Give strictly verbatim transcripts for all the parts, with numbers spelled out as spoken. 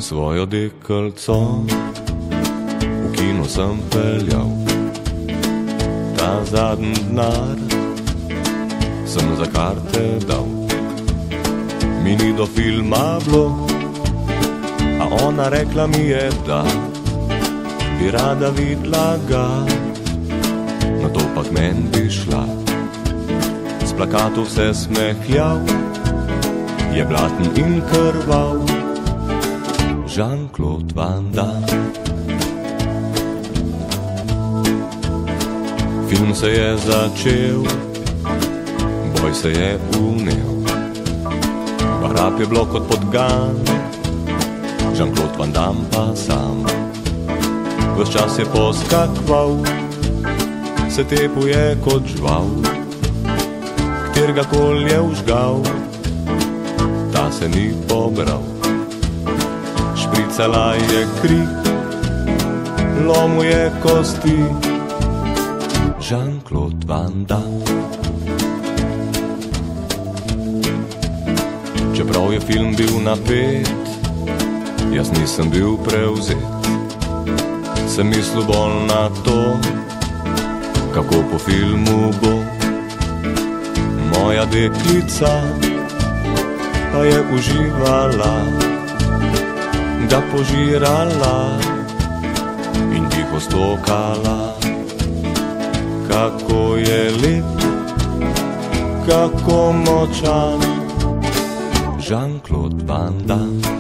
svojo deklico v kino sem peljal. Ta zadnji denar sem za karte dal. Mi ni do filma bilo, a ona rekla mi je, da bi rada videla ga, na to pa k meni bi šla. S plakatov se smehljal, je blaten in krval, Jean-Claude Van Damme. Film se je začel, boj se je unel, barab je bilo kot podgan, Jean-Claude Van Damme pa sam. Ves čas je poskakval, se tepuje kot žval, katerega kol je užgal, ta se ni pobral. Špricala je kri, lomu je kosti, Jean-Claude Van Damme. Čeprav je film bil napet, jaz nisem bil prevzet. Sem mislil bolj na to, kako po filmu bo. Moja deklica pa je uživala, ga požirala in tiho stokala. Kako je lep, kako močan, Jean-Claude Van Damme.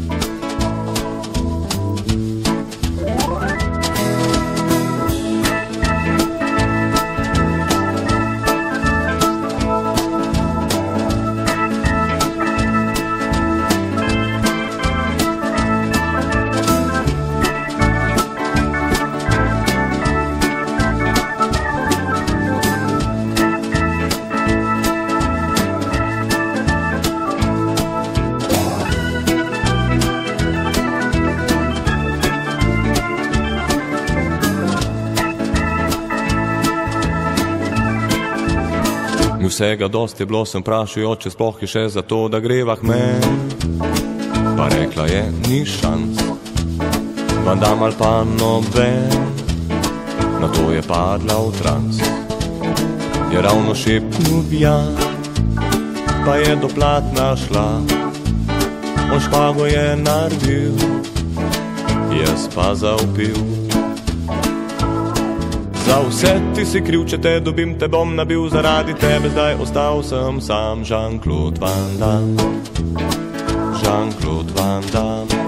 Mi vsega dosti je bilo, sem vprašal, če sploh je še za to, da greva k meni. Pa rekla je, ni šans, Van Damme ali pa noben, na to je padla v trans. Je ravno šepnil ja, pa je do platna šla, on špago je naredil, jaz pa zavpil. Za vse ti si kriv, če te dobim, te bom nabil, zaradi tebe zdaj ostal sem sam, Jean-Claude Van Damme, Jean-Claude Van Damme.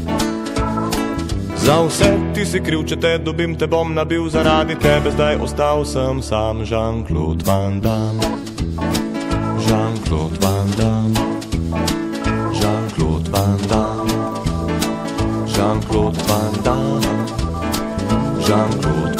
Za vse ti si kriv, če te dobim, te bom nabil, zaradi tebe zdaj ostal sem sam, Jean-Claude Van Damme, Jean-Claude Van Damme, Jean-Claude Van Damme, Jean-Claude Van Damme, Jean-Claude